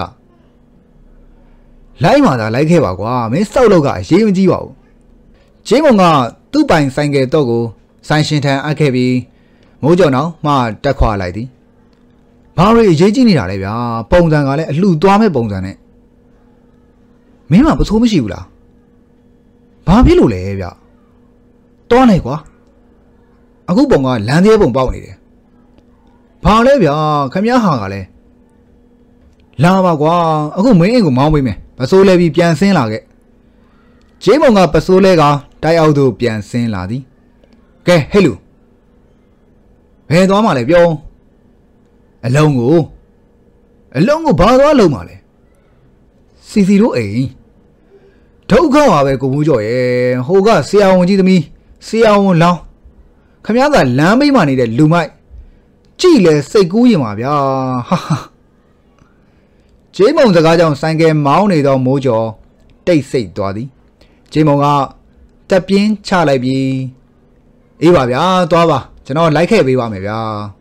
[SPEAKER 1] လိုက်မှသာလိုက်ခဲ့ပါကွာမင်းစောက်လို့ကအရေးမကြီးပါဘူးဂျိမုံကသူ့ပိုင်ဆိုင်ကယ်တော့ကိုဆိုင်ရှင်ထံအပ်ခဲ့ပြီးမိုးကျော်နောက်မှတက်ခွာလိုက်သည်ဘာတွေအရေးကြီးနေတာလဲဗျာပုံစံကလည်းအလှသွားမဲ့ပုံစံနဲ့မင်းမပစိုးမရှိဘူးလားဘာဖြစ်လို့လဲဗျတောင်းလိုက်ကွာအခုပုံကလမ်းသေးပုံပေါက်နေတယ်ဘာလဲဗျာခမည်းဟာကလည်းလာပါကွာအခုမင်းအိမ်ကိုမောင်းပေးမယ်ပစိုးလဲပြီးပြန်ဆင်းလာခဲ့ဂျိမုံကပစိုးလဲကတိုက်အောက်သို့ပြန်ဆင်းလာသည်ကဲဟဲ့လူဘယ်သွားမှလဲပြောအလုံးကိုဘာသွားလုံးမှလဲစီစီတို့အိမ်ဒုက္ခပါပဲကိုမိုးကျော်ရဲ့ဟိုကဆရာဝန်ကြီးသမီးဆရာဝန်လောင်းခမည်းကလမ်းမိတ်မှနေတဲ့လူမိုက်ကြည်လဲစိတ်ကူးရင်ပါဗျာဟာဂျိမုံစကားကြောင့်ဆိုင်ကယ်မောင်းနေသောမိုးကျော်တိတ်ဆိတ်သွားသည်ဂျိမုံကတက်ပြင်းချလိုက်ပြီးအေးပါဗျာသွားပါကျွန်တော်လိုက်ခဲ့ပေးပါမယ်ဗျာ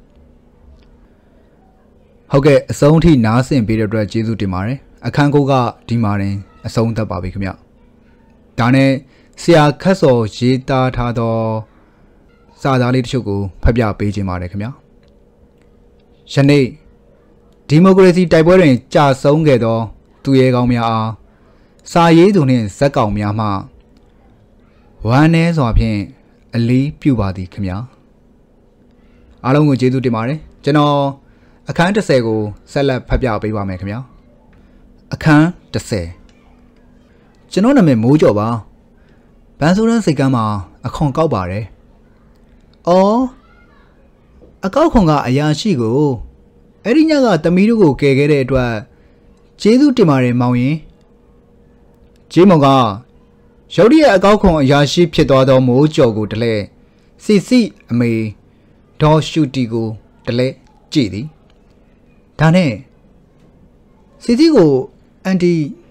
[SPEAKER 1] ဟုတ်ကဲ့အဆုံးထိနားဆင်ပေးတဲ့အတွက်ကျေးဇူးတင်ပါတယ်အခန်း9ကဒီမှာတင်အဆုံးသတ်ပါပြီခင်ဗျဒါနဲ့ဆရာခတ်စော်ရေးသားထားသောစာသားလေးတချို့ကိုဖတ်ပြပေးခြင်းပါတယ်ခင်ဗျယနေ့ဒီမိုကရေစီတိုက်ပွဲတွင်ကြာဆုံးခဲ့သောသူရဲကောင်းများအားစာရေးသူနှင့်ဇက်ကောင်များမှဝမ်းနည်းစွာဖြင့်အလေးပြုပါသည်ခင်ဗျာအားလုံးကိုကျေးဇူးတင်ပါတယ်ကျွန်တော်အခန်း30ကိုဆက်လက်ဖတ်ပြပေးပါမယ်ခင်ဗျာအခန်း30ကျွန်တော်နာမည်မိုးကျော်ပါပန်းစိုးရန်စိတ်ကမ်းမှာအခွန်ကောက်ပါတယ်။အော်အကောက်ခွန်ကအရာရှိကိုအဲ့ဒီညကသမီးတို့ကိုကယ်ခဲ့တဲ့အတွက်ကျေးဇူးတင်ပါတယ်မောင်ရင်ကျေးမောင်ကရုတ်တရက်အကောက်ခွန်အရာရှိဖြစ်သွားသောမိုးကြော်ကိုတလဲစီစီအမေဒေါ်ရှူတီကိုတလဲကြည့်သည်ဒါနဲ့စီစီကိုအန်တီ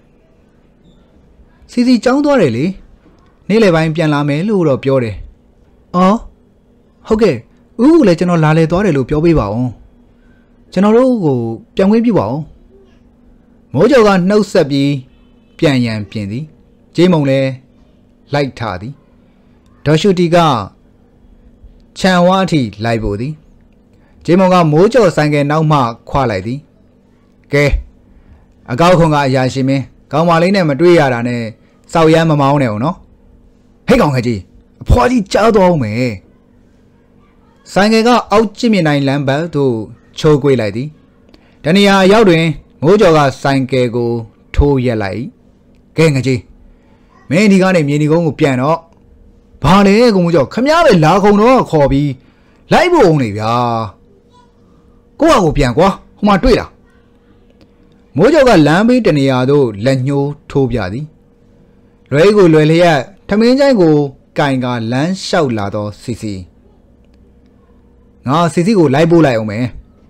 [SPEAKER 1] စီစီကြောင်းသွားတယ်လေနေ့လယ်ပိုင်းပြန်လာမယ်လို့တော့ပြောတယ်အော်ဟုတ်ကဲ့ဦးကလည်းကျွန်တော်လာလေသွားတယ်လို့ပြောပေးပါဦးကျွန်တော်တို့ကိုပြန်ခွင့်ပြုပါဦးမိုးကြော်ကနှုတ်ဆက်ပြီးပြန်ရန်ပြင်သည်ဂျေးမုံလည်းလိုက်ထသည်ဒေါ်ရှူတီကခြံဝါအထိလိုက်ပို့သည်ဂျေးမုံကမိုးကြော်ဆိုင်ကနောက်မှခွာလိုက်သည်ကဲအကောက်ခွန်ကအရာရှိမင်းကောင်းပါလေးနဲ့မတွေ့ရတာနဲ့စောက်ရမ်းမမောင်းနဲ့ဦးနော်ဟဲ့ကောင်ခကြီးအဖွားကြီးကြားတော့ဦးမယ်ဆိုင်ကအောက်ကျစ်မြင်နိုင်လမ်းဘက်သို့ချိုးကွေးလိုက်သည်တနေရာရောက်တွင်မိုးကြော်ကဆိုင်ကယ်ကိုထိုးရက်လိုက်ကဲငကြီးမင်းဒီကနေမြေဒီကုန်းကိုပြန်တော့ဘာလဲကုန်းမိုးကြော်ခမည်းပဲလာခုံတော့ခေါ်ပြီးလိုက်ဖို့အောင်လေဗျာကိုယ့်ဟာကိုပြန်ကွာဟိုမှာတွေ့လားမိုးကြော်ကလမ်းဘေးတနေရာသို့လက်ညှိုးထိုးပြသည်လွယ်ကိုလွယ်လျက်ထမင်းချိုင်းကိုကင်ကလမ်းလျှောက်လာသောစီစီငါစီစီကိုလိုက်ပို့လိုက်အောင်မယ်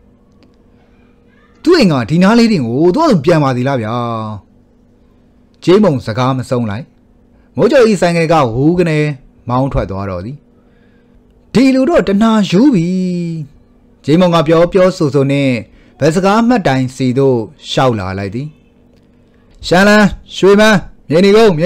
[SPEAKER 1] သူ့အိမ်ကဒီနားလေးတွေကိုသူ့အတူပြန်ပါသေးလားဗျာဂျေးမုံစကားမဆုံးလိုက်မိုးကြော်ဤဆိုင်ကဟူးကနေမောင်းထွက်သွားတော့သည်ဒီလူတော့တနာယူပြီဂျေးမုံကပြောဆိုနဲ့ဘယ်စကားမှတ်တိုင်စီတို့ရှောက်လာလိုက်သည်ရှမ်းလန်းရွှေမန်းမြေနီကုန်းဘ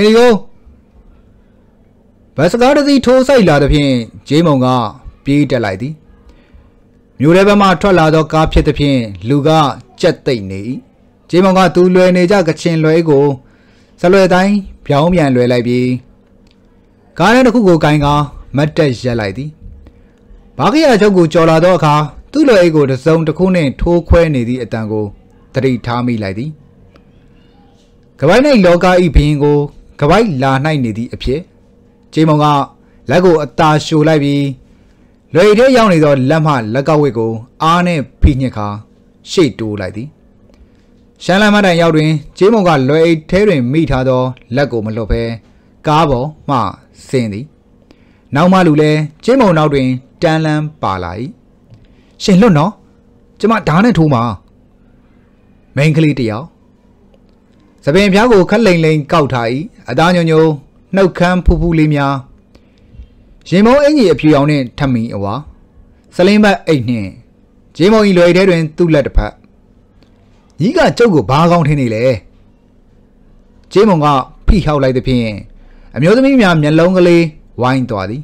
[SPEAKER 1] ယ်စကားတစီထိုးဆိုင်လာသဖြင့်ဂျေးမုံကပြေးတက်လိုက်သည်မြို့ထဲဘက်မှထွက်လာသောကားဖြစ်သဖြင့်လူကကြက်သိမ့်နေ၏ဂျေးမုံကသူလွယ်နေကြကချင်လွယ်ကိုစလွယ်တိုင်းပြောင်းပြန်လွယ်လိုက်ပြီးကားထဲတစ်ခုကိုကင်ကမတ်တက်ရက်လိုက်သည်ဘာခရချုပ်ကိုကြော်လာသောအခါသူ့လွယ်အိတ်ကိုတစုံတစ်ခုနှင့်ထိုးခွဲနေသည့်အတန်ကိုသတိထားမိလိုက်သည်ကပိုင်း၌လောကဤဘင်းကိုကပိုင်းလာ၌နေသည့်အဖြစ်ဂျေးမုံကလက်ကိုအသာရှို့လိုက်ပြီးလွယ်ထဲရောက်နေသောလက်မှလက်ကဝစ်ကိုအားနဲ့ဖိညစ်ခါရှေ့တိုးလိုက်သည်ရှမ်းလမ်းမတိုင်ရောက်တွင်ဂျေးမုံကလွယ်အိတ်ထဲတွင်မိထားသောလက်ကိုမလွတ်ဘဲကားပေါ်မှဆင်းသည်နောက်မှလူလဲဂျေးမုံနောက်တွင်တန်းလန်းပါလာ၏ရှင်လွတ်နော်ကျမဓာတ်နဲ့ထိုးမှာမိန်းကလေးတယောက်သပင်ဖျားကိုခက်လိန်လိန်ကောက်ထား၏အသားညုံညုံနှုတ်ခမ်းဖူးဖူးလေးများရင်မုံအင်ကြီးအဖြူရောင်နှင့်ထမင်းအဝါစလင်းဘတ်အိတ်နှင့်ဂျေးမုံဤလွယ်ထဲတွင်သူ့လက်တစ်ဖက်ကြီးကကျုပ်ကိုဘာကောင်းထင်းနေလဲဂျေးမုံကဖိဟောက်လိုက်သဖြင့်အမျိုးသမီးများမျက်လုံးကလေးဝိုင်းသွားသည်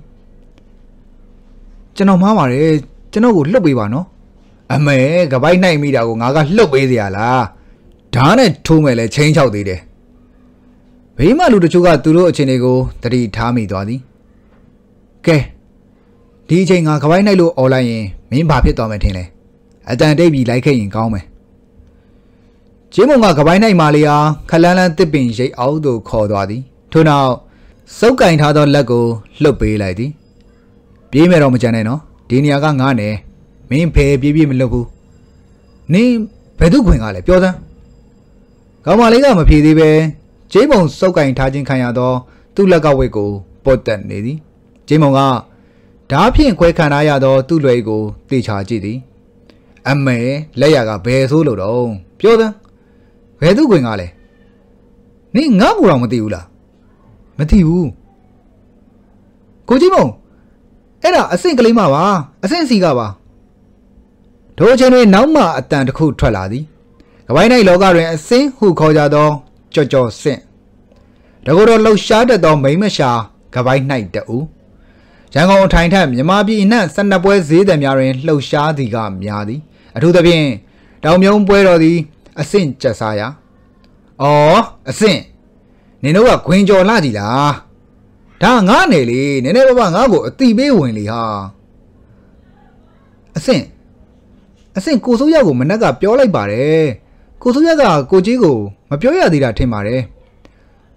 [SPEAKER 1] ကျွန်တော်မှားပါတယ်ကျွန်တော်ကိုလှုပ်ပေးပါနော်အမေကပိုက်နိုင်မိတာကိုငါကလှုပ်ပေးစရာလားဓာတ်နဲ့ထိုးမယ်လဲချင်းချောက်သေးတယ်ဘေးမှလူတချို့ကသူတို့အခြေအနေကိုတတိထားမိသွားသည်ကဲဒီအချိန်ငါကပိုက်နိုင်လို့អော်လိုက်ရင်မင်းဘာဖြစ်သွားမယ်ထင်လဲအတန်တိတ်ပြီးလိုက်ခဲ့ရင်ကောင်းမယ်ဂျင်းမုံကကပိုင်းနိုင်မာလေးအားခလန်းလန်းတစ်ပင်ရိတ်အောက်သို့ခေါ်သွားသည်ထို့နောက်စုပ်ကင်ထားသောလက်ကိုလှုပ်ပေးလိုက်သည်ပြေးမယ်တော့မကြမ်းနဲ့နော်ဒီနေရာကငါနဲ့မင်းဖယ်ပြေးမလွတ်ဘူးနင်းဘယ်သူခွင်ကလဲပြောစမ်းကောင်မလေးကမဖြေသေးပဲဂျင်းမုံစုပ်ကင်ထားခြင်းခံရသောသူ့လက်ကဝိတ်ကိုပုတ်တက်နေသည်ဂျင်းမုံကဓားဖြင့်ခွဲခံထားရသောသူ့လွယ်ကိုတေချာကြည့်သည်အမေလက်ရကဘယ်ဆိုးလို့တော့ပြောစမ်းဘယ်သူခွင်ကလဲနင်းငါ့ကိုတော့မသိဘူးလားမသိဘူးကိုကြီးမုံအဲ့ဒါအဆင့်ကလေးမှပါအဆင့်စီကပါတို့အချိန်တွင်နောက်မှအတန်တစ်ခုထွက်လာသည်ကပိုင်း၌လောကတွင်အဆင့်ဟုခေါ်ကြသောကြော်ဆင့်တကူတော်လှုပ်ရှားတတ်သောမိမရှာကပိုင်း၌တူရန်ကုန်အထိုင်ထက်မြမပြည်နှံ့12ပွဲဈေးသည်များတွင်လှုပ်ရှားသည်ကများသည်အထူးသဖြင့်တောင်မြုံပွဲတော်သည်အဆင့်ကျက်စားရာအော်အဆင့်နင်တို့ကခွင်ကြော်လာကြည်လားဒါငါနေလေနည်းနည်းပါးပါငါ့ကိုအတိပေးဝင်လေဟာအဆင့်ကိုစိုးရကိုမနက်ကပြောလိုက်ပါတယ်ကိုစိုးရကကိုကြီးကိုမပြောရသေးတာထင်ပါတယ်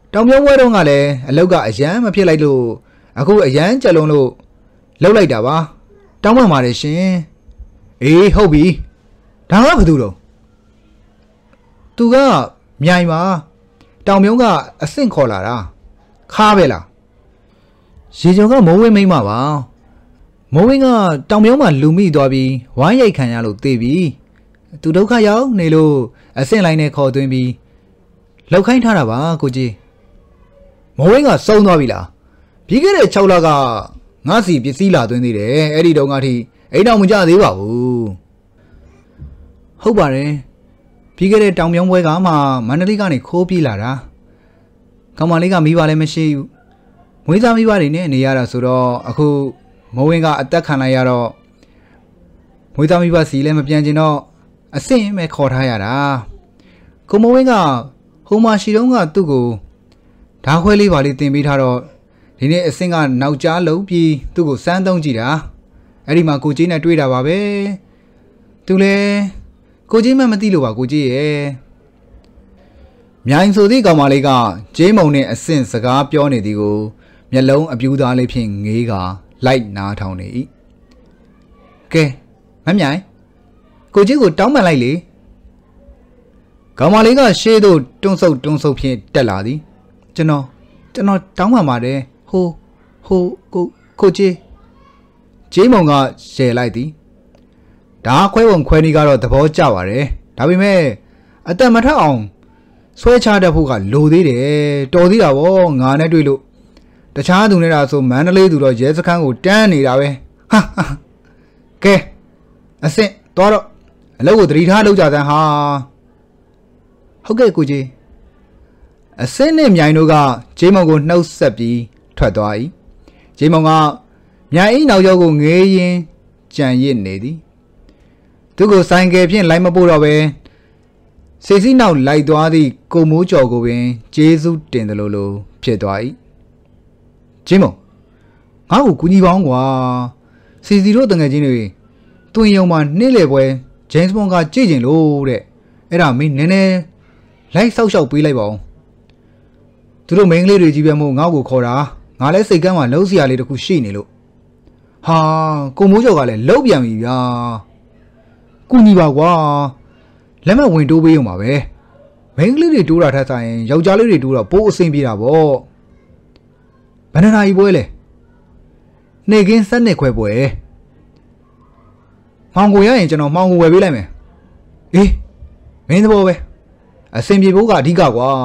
[SPEAKER 1] တောင်ပြုံးပွဲတော့ကလည်းအလောက်ကအရန်မဖြစ်လိုက်လို့အခုအရန်ကြက်လုံးလို့လှုပ်လိုက်တာပါတောင်းပန်ပါတယ်ရှင်အေးဟုတ်ပြီဒါကဘာသူတော့သူကမြိုင်ပါတောင်ပြုံးကအဆင့်ခေါ်လာတာခါပဲလားရေကျော်ကမိုးဝင်းမိမ့်မှာပါမိုးဝင်းကတောင်ပြုံးမှာလူမိသွားပြီးဝိုင်းရိုက်ခံရလို့သေပြီသူဒုက္ခရောက်နေလို့အဆင့်လိုက်နဲ့ခေါ်သွင်းပြီးလောက်ခိုင်းထားတာပါကိုကြီးမိုးဝင်းကစုံသွားပြီလားပြီးခဲ့တဲ့6လကငါစီပစ္စည်းလာသွင်းသေးတယ်အဲ့ဒီတုန်းကထိအိမ်တော်မကြသေးပါဘူးဟုတ်ပါတယ်ပြီးခဲ့တဲ့တောင်ပြုံးပွဲကမှမန္တလေးကနေခိုးပြေးလာတာကောင်မလေးကမိဘလည်းမရှိဘူးမွေးစားမိဘတွေနဲ့နေရတာဆိုတော့အခုမိုးဝင်းကအသက်ခံလိုက်ရတော့မွေးစားမိဘစီလည်းမပြန်ချင်တော့အဆင့်ပဲခေါ်ထားရတာကိုမိုးဝင်းကဟိုမှာရှိတုန်းကသူ့ကိုဓာခွဲလေးပါလေးတင်ပေးထားတော့ဒီနေ့အဆင့်ကနောက်ကြားလုံးပြီးသူ့ကိုစမ်းသုံးကြည့်တာအဲ့ဒီမှာကိုကြီးနဲ့တွေ့တာပါပဲသူလည်းကိုကြီးမှမသိလို့ပါကိုကြီးရဲ့မြိုင်ဆိုသည့်ကောင်မလေးကဂျင်းမုံနဲ့အဆင့်စကားပြောနေသည်ကိုမျက်လုံးအပြူသားလေးဖြင့်ငေးကလိုက်နားထောင်နေ၏ကဲမမြိုင်ကိုကြီးကိုတောင်းပန်လိုက်လေကောင်မလေးကရှေ့သို့တွန်းဆုပ်ဖြင့်တက်လာသည်ကျွန်တော်တောင်းပန်ပါတယ်ဟိုကိုကြီးဂျင်းမုံကရှယ်လိုက်သည်ဒါခွဲပုံခွဲနီးကတော့သဘောကျပါတယ်ဒါပေမဲ့အသက်မထက်အောင်ဆွဲချတတ်ဖို့ကလိုသေးတယ်တော်သေးတာဗောငါနဲ့တွေ့လို့တခြားသူနဲ့တာဆိုမန္တလေးသူတော့ရဲစခန်းကိုတန်းနေတာပဲဟာကဲအဆင့်သွားတော့အလုပ်ကိုသတိထားလုပ်ကြစမ်းဟာဟုတ်ကဲ့ကိုကြီးအဆင့်နဲ့မြိုင်တို့ကဂျေးမုံကိုနှုတ်ဆက်ပြီးထွက်သွား၏ဂျေးမုံကမြိုင်အိနောက်ကျောကိုငေးရင်းကြံရစ်နေသည်သူကိုဆိုင်ကယ်ဖြင့်လိုက်မပို့တော့ပဲစေစီနောက်လိုက်သွားသည့်ကိုမိုးကျော်ကိုပင်ကျေးဇူးတင်တယ်လို့ဖြစ်သွား၏ဂျင်းမငါ့ကိုကူညီပါအောင်ကွာစီစီတို့တငယ်ချင်းတွေတွင်ယုံမှာနှိမ့်လေပွဲဂျိမ်းစ်ဘွန်ကကြည့်ကျင်လို့တဲ့အဲ့ဒါမင်းနည်းနည်းလိုက်ဆောက်ရှောက်ပေးလိုက်ပါအောင်သူတို့မိန်းကလေးတွေကြီးပဲမို့ငါ့ကိုခေါ်တာငါလည်းစိတ်ကမ်းမှာလှုပ်စရာလေးတခုရှိနေလို့ဟာကိုမိုးကျော်ကလည်းလှုပ်ပြန်ပြီဗျာကူညီပါကွာလက်မဝင်တိုးပေးရုံပါပဲမိန်းကလေးတွေတိုးတာထက်ဆိုင်ယောက်ျားလေးတွေတိုးတော့ပိုးအဆင်ပြေတာဗောဘယ်နှနာရီပွဲလဲနေကင်းစက်နှစ်ခွဲပွဲမောင်ကိုရရင်ကျွန်တော်မောင်ကိုဝယ်ပေးလိုက်မယ်အေးမင်းသဘောပဲအဆင်ပြေဖို့ကအဓိကကွာ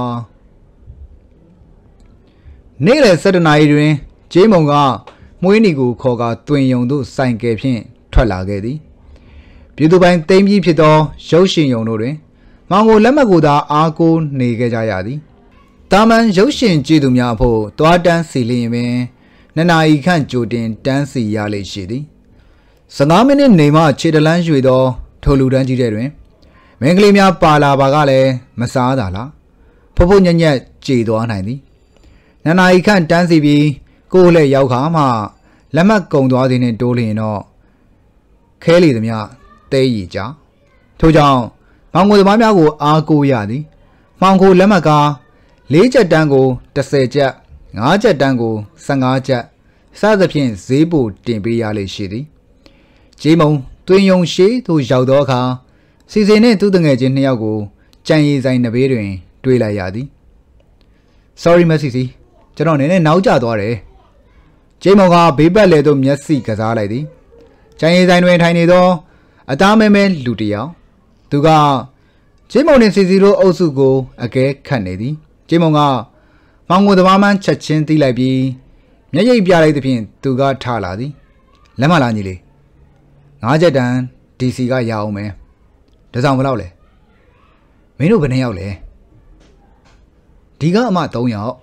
[SPEAKER 1] နေ့လယ်7 နာရီတွင်ဂျေးမုံကမွေးနီကိုခေါ်ကာတွင်ယုံတို့ဆိုင်ကယ်ဖြင့်ထွက်လာခဲ့သည်ပြည်သူပိုင်းသိမ်းပြီးဖြစ်သောရုပ်ရှင်ယုံတို့တွင်မောင်ကိုလက်မှတ်ကိုသာအားကိုးနေခဲ့ကြရသည်တာမန်ရုပ်ရှင်ကြည့်သူများအဖို့တွားတန်းစီလျင်ပင်2 နာရီခန့်ကြိုတင်တန်းစီရလေရှိသည်15 မိနစ်နေမှခြေတလန်းရွေသောထိုလူတန်းကြီးတဲ့တွင်မင်းကလေးများပါလာပါကလည်းမစားတာလားဖို့ညက်ကြေသွားနိုင်သည်2 နာရီခန့်တန်းစီပြီးကိုယ်လည်းရောက်ခါမှလက်မှတ်ကုံသွားသည်နှင့်တိုးလျင်တော့ခဲလေသည်များတဲရီကြထို့ကြောင့်မောင်ကိုသမားများကိုအားကိုးရသည်မောင်ကိုလက်မှတ်ကား4 ချက်တန်းကို10 ချက်5 ချက်တန်းကို15 ချက်စသဖြင့်ဈေးပိုတင်ပေးရလေရှိသည်ဂျေးမုံတွင်ယုံရှိသို့ရောက်သောအခါစီစဉ်နှင့်သူတငယ်ချင်း2 ယောက်ကိုကြံရည်ဆိုင်နဘေးတွင်တွေ့လိုက်ရသည် sorry မစီစီကျွန်တော်နည်းနည်းနောက်ကျသွားတယ်ဂျေးမုံကဘေးပတ်လေသို့မျက်စိကစားလိုက်သည်ကြံရည်ဆိုင်တွင်ထိုင်နေသောအသားမဲမဲလူတစ်ယောက်သူကဂျေးမုံနှင့်စီစီတို့အုပ်စုကိုအကဲခတ်နေသည်ဂျေးမုံကမောင်ကိုသမားမှန်းချက်ချင်းတီးလိုက်ပြီးမျက်ရည်ပြလိုက်သဖြင့်သူကထလာသည်လက်မလာညီလေး5 ချက်တန်း DC ကရအောင်မယ်ဒါဆောင်ဘယ်လောက်လဲမင်းတို့ဘယ်နှယောက်လဲဒီကအမ3 ယောက်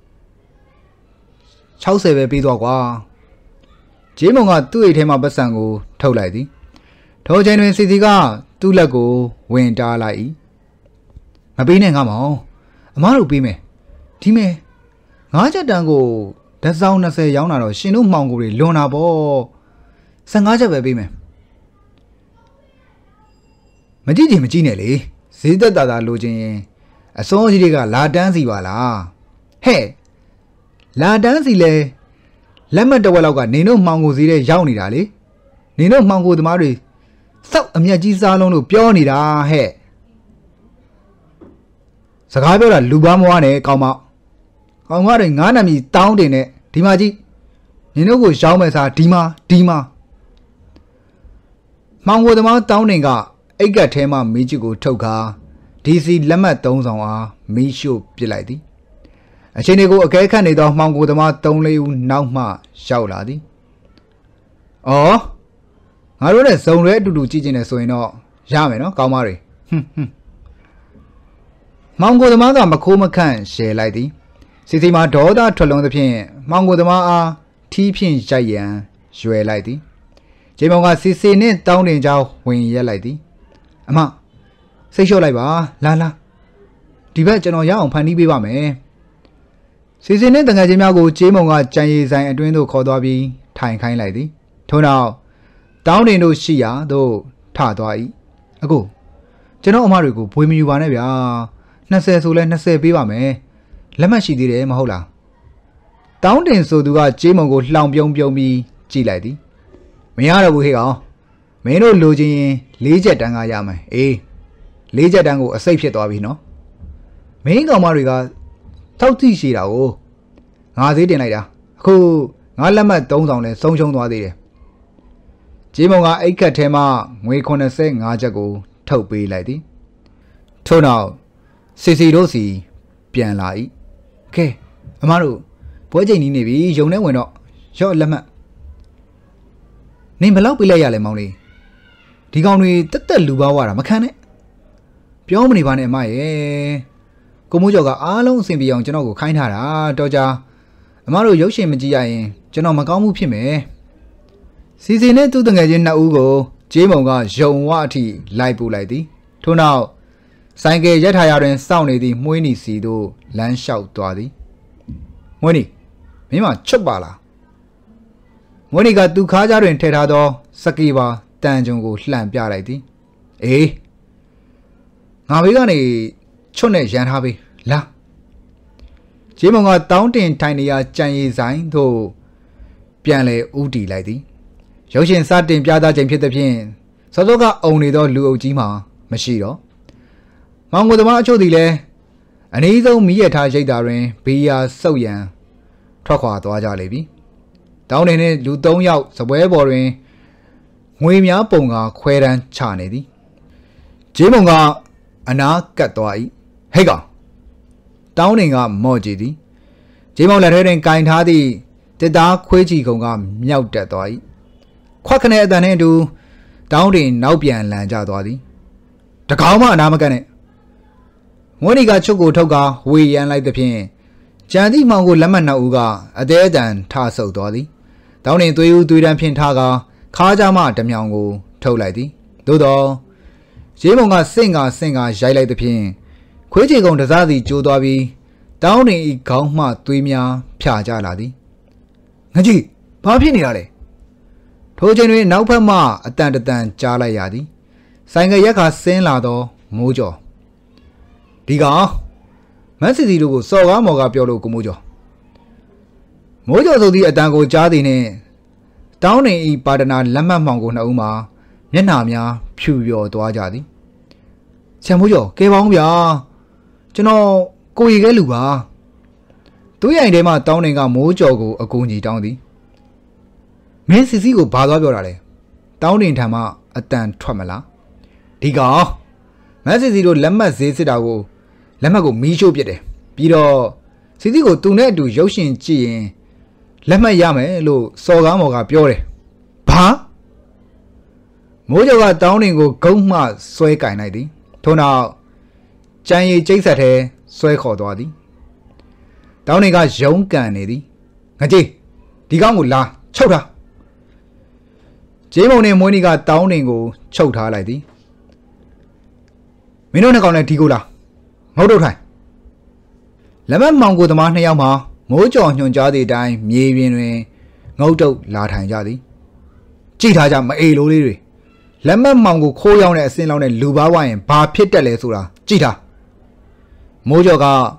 [SPEAKER 1] 60ပဲပြီးသွားကွာဂျေးမုံကသူ့အိတ်ထဲမှာပတ်စံကိုထုတ်လိုက်သည်ထိုချိန်တွင်စီစီကသူ့လက်ကိုဝင်တားလိုက်၏မပေးနဲ့ငါမောင်အမတို့ပေးမယ်ဒီမဲ5 ချက်တန်းကိုဓာတ်ဆောင်20ရောင်းတာတော့ရှင်တို့မှောင်ကိုတွေလွန်တာပေါ့15 ချက်ပဲပေးမယ်မကြည့်ချင်မကြည့်နဲ့လေဈေးသက်သာသာလိုချင်ရင်အစောကြီးတွေကလာတန်းစီပါလား Hey, La Dansile, Lemon the Wellga, Nino Mango Zile, Johnny Dali, Nino Mango the Mari, so Amiaji Salon, Pionida, hey. Sagabra, Lubamwane, come out. I'm wearing Anami down in it, Timaji. Nino go Shaumesa, Tima. Mango the Mount Downinga, Ega Tema, Michigo Toka, DC Lemma Tones on Mishu Pilati. A Chenigo, a cake and it off Mango the Mount only Nauma, Shauladi. Oh, I don't have so ready to do teaching as so in all. Jamino, Kamari. Mango the Maga Makoma can, she lady. Sitting my daughter to along the pin, Mango the Ma, tea pin giant, shue lady. Jimonga Sissi net down in Jow when ye lady. Ama, say show like la. Divergent on young Pani Biba me. Sissi net and Jimago, Jimonga Chinese and Dwindle Cordobi, time kind lady. Turn out down in those Shia, though, Tadwai. A go. General Marigo, Pumi Wanavia. Nase Sula Nase Biba me. Lamashi did a mahola. Down in so do I Jimongo Lam Byong me, G lady. Mayara Wuhia. May no lodging, Leja Dangayama, eh? Leja Dango, a safe shit of no. May go Mariga. Tauti Shira. I didn't like that. Who, Alama don't on it, so shown what they. Jimonga Eka Tema, we can say Najago, Topi lady. Turn out. Sissy Rosie, Pian Lai. Okay, Amaru, Poja Nibi, you never know. Show Lama. Name below Pilaya Lemoni. Tigoni, Tata Lubawara, Macane. Piomini Van and my eh. Komujoga, Alon Simbion, Genogo, Kainhara, Doja. Amaru Yoshi Magia, Geno Magamu Pime. Sissy net to the Gajina Ugo, Jimonga, Jowati, Laibu lady. Turn out. Sange Yatayan sounded the Moini Sido, land shout Dwadi. Moni, Mima Chubala. Moni got two Kajar and Terado, Sakiva, Tanjongo, Lamp Yaradi. Eh? Navigani Chone Jan Habi, La. Jimonga down in tiny Chinese sign to Pianle Udi lady. Yoshin sat in Piada James the Pin. Sodoga only the Luo Jima, Machiro. Mango the Macho Dile, and he's on me at Tajadarin, Pia so young. Tokwa to Aja Levy. Down in it, you don't out, somewhere boring. Wimia Ponga, Queran Chanedi. Jimonga, Anna Catwai. Hega. Downing up Mojidi. Jimon let her in kind hardy, the dark queji gonga, meow that way. Quackane than do, down in Naubian Lanjadwadi. The Kama Namagane. When he got Chogo Toga, we and like the pin. Jandy Mango Lamana Uga, a dead and tasso doddy. Down into you do them pin taga, Kajama Damyango, toe lady. Dodo. Jimonga singer, shy like the pin. Quitting on the Zadi Jodabi. Down in Kauma, Twimia, Piaja ladi. Naji, Papini. Tojenu now Pama, a than Jala Yadi. Sanga Yaka Sen Lado, Mojo. Diga, Massy do so Amoga Piolo Mojo. Mojo the Adango Jardine. Down in Padana Lama Mango Nauma, Yanamia, Puvio Dwajadi. Samujo, gave on ya. General, go Yeluba. Do you idema downing a mojo a gunji down the Messy go Bagabore. Down in Tama, a tan tramela. Diga, Massy do Lemma says it ago. Lemago Misho Piede. Piro Sidigo to net do Yoshin Chi. Lema Yame, lo, Sogamoga Piore. Pa? Mojo got downing go Goma, Sway Kainadi. Turn out Chinese chase at her, Sway Hodwadi. Downing got young canady. Naji, Digamula, Chota. Jamon and Moni got downing go Chota lady. Minona gonna Tigula. Modo time. Lemon Mango the Marnayama, Mojo on Jadi dime, Mievin, Noto, Latin Jadi. Chitaja, my A lolly. Lemon Mango Koyan as Sin on and Lubawa and Pa Pitale Sura. Chita Mojoga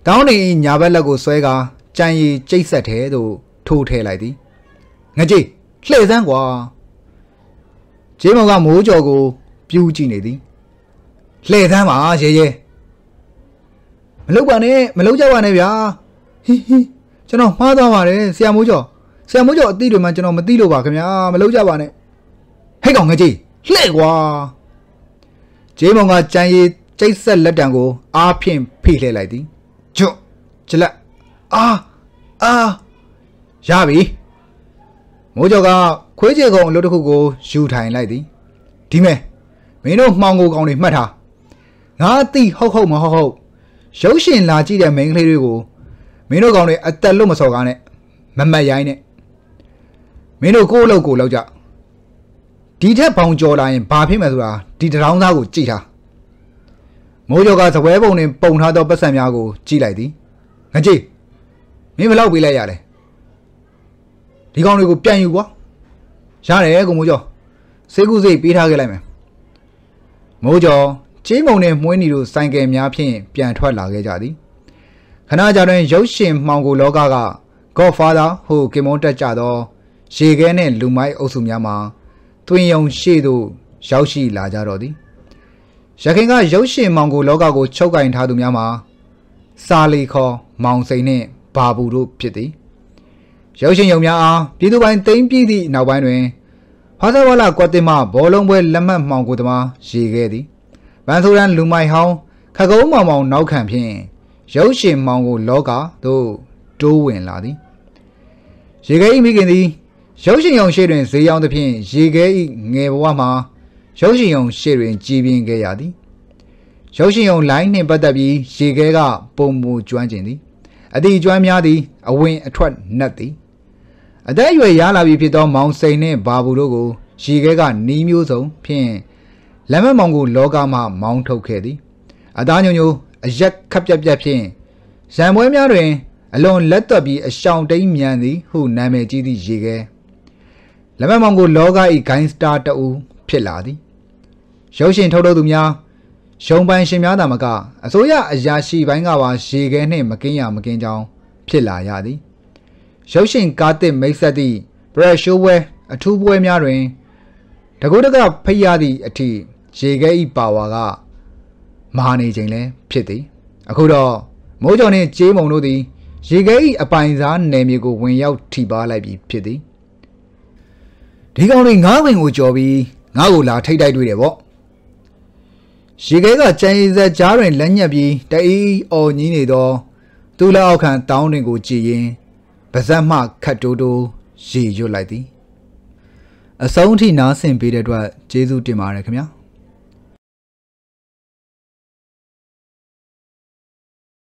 [SPEAKER 1] တောင်းနေညာဘက်လက်ကိုဆွဲကာကြံရည်ကျိတ်ဆက်ထဲသို့ထိုးထဲလိုက်သည်ငကြီးလှည့်စမ်းကွာဂျေးမောင်ကမိုးကြော်ကိုပြူးကြည့်နေသည်လှည့်စမ်းပါရဲရဲမလုပ်ပါနဲ့မလုပ်ကြပါနဲ့ဗျာဟီကျွန်တော်မှားသွားပါတယ်ဆရာမိုးကျော်အတိတွေမှကျွန်တော်မသိလို့ပါခင်ဗျာမလုပ်ကြပါနဲ့ဟဲ့ကောင်ငကြီးလှည့်ကွာဂျေးမောင်ကကြံရည်ကျိတ်ဆက်လက်တံကိုအားဖြင့်ဖိလှည့်လိုက်သည်ကျွတ်ကျလက်အာရပြီမိုးကျော်ကခွေးချေကုံအလုပ်တစ်ခုကိုယူထိုင်လိုက်သည်ဒီမဲ့မင်းတို့မှောင်ကိုကောင်တွေမှတ်ထားငါသိဟုတ်မဟုတ်ရုပ်ရှင်လာကြည့်တဲ့မိန်းကလေးတွေကိုမင်းတို့ကောင်တွေအသက်လွတ်မစော်ကားနဲ့မမတ်ရိုင်းနဲ့မင်းတို့ကိုယ့်အလုပ်ကိုလောက်ကြဒီထက်ပေါင်ကြော်လာရင်ဘာဖြစ်မယ်ဆိုတာဒီတရောင်းသားကိုကြည့်ထားမိုးကျော်ကစပွဲပုံနဲ့ပုံထားသောပတ်စံများကိုကြည့်လိုက်သည်ငါကြည့်မင်းဘယ်လောက်ပေးလိုက်ရလဲဒီကောင်တွေကိုပြန်ယူကွာရတယ်ကိုမိုးကျော်စေကူစိတ်ပေးထားခဲ့လိုက်မယ်မိုးကျော်ချေးမုံနဲ့မွှေးနီတို့ဆိုင်ကယ်များဖြင့်ပြန်ထွက်လာခဲ့ကြသည်ခဏကြာတွင်ရုပ်ရှင်မှောင်ကိုလောကက Godfather ဟိုကင်မွန်တက်ကြသောရေခဲနှင့်လူမိုက်အုပ်စုများမှာတွင်ယုံရှေ့သို့ရောက်ရှိလာကြတော့သည်ရခင်ကရုပ်ရှင်မှောင်ကိုလောကကိုချုပ်ကင်ထားသူများမှာစာလီခေါ်မောင်စိန်နှင့်ဘာဘူးတို့ဖြစ်သည်ရုပ်ရှင်ရုံများအားပြည်သူပိုင်သိမ်းပြီးသည့်နောက်ပိုင်းတွင်ဖာသာဝါလာကွက်တင်မှဘောလုံးပွဲလက်မှတ်မှောင်ကိုသမားရေခဲ့သည်ဗန်ဆိုရန်လူမိုက်ဟောင်းခကုံးမောင်မောင်နောက်ခံဖြင့်ရုပ်ရှင်မှောင်ကိုလောကသို့တိုးဝင်လာသည်ရေခဲ၏မိခင်သည်ရုပ်ရှင်ရုံရှေ့တွင်ဈေးရောက်သဖြင့်ရေခဲ၏ငယ်ဘဝမှာရုပ်ရှင်ရုံရှေ့တွင်ကြည်ပြင်းခဲ့ရသည်ရုပ်ရှင်ရုံလိုင်းနှင့်ပတ်သက်ပြီးရေခဲကပုံမူကျွမ်းကျင်သည်အသည့်ကျွမ်းများသည်အဝင်အထွက်နှက်သည်အသက်အရွယ်ရလာပြီဖြစ်သောမောင်စိန်နှင့်ဘာဘူးတို့ကိုရေခဲကနီးမျိုးစုံဖြင့်လက်မမောင်ကိုလောကမှမောင်းထုတ်ခဲ့သည်အသားညိုညိုအရက်ခပ်ပြက်ဖြင့်ဇံပွဲများတွင်အလွန်လက်သွက်ပြီးအရှောင်တိန်မြန်သည်ဟုနာမည်ကြီးသည့်ရေခဲလက်မမောင်ကိုလောက၏ဂိုင်းစတာတအူဖြစ်လာသည်ရုပ်ရှင်ထုတ်လုပ်သူများရုံပိုင်ရှင်များသာမကအစိုးရအရာရှိပိုင်းကပါရေခဲနှင့်မကင်းကြောင်းဖြစ်လာရသည်ရုပ်ရှင်ကားသစ်မိတ်ဆက်သည့်ပရက်ရှိုးပွဲအထူးပွဲများတွင်တကူတကဖိတ်ရသည့်အထိရေခဲ၏ပါဝါကမဟာနေခြင်းလည်းဖြစ်သည်အခုတော့မိုးကျော်နှင့်ကြေးမုံတို့သည်ရေခဲ၏အပိုင်စားနယ်မြေကိုဝင်ရောက်ထိပါလိုက်ပြီးဖြစ်သည်ဒီကောင်တွေငါးဝင်ကိုကြော်ပြီးငါ့ကိုလာထိတ်တိုက်တွေ့တယ်ပေါ့ရေခဲကကြံရည်စက်ကြားတွင်လက်ညက်ပြီးတအီးအော်ကြီးနေသောသူ့လက်အောက်ခံတောင်းတွင်ကိုကြည်ရင်ပါဇက်မှခတ်တိုးတိုးရေရွတ်လိုက်သည်အဆုံးထိနားဆင်ပေးတဲ့အတွက်ကျေးဇူးတင်ပါတယ်ခင်ဗျာ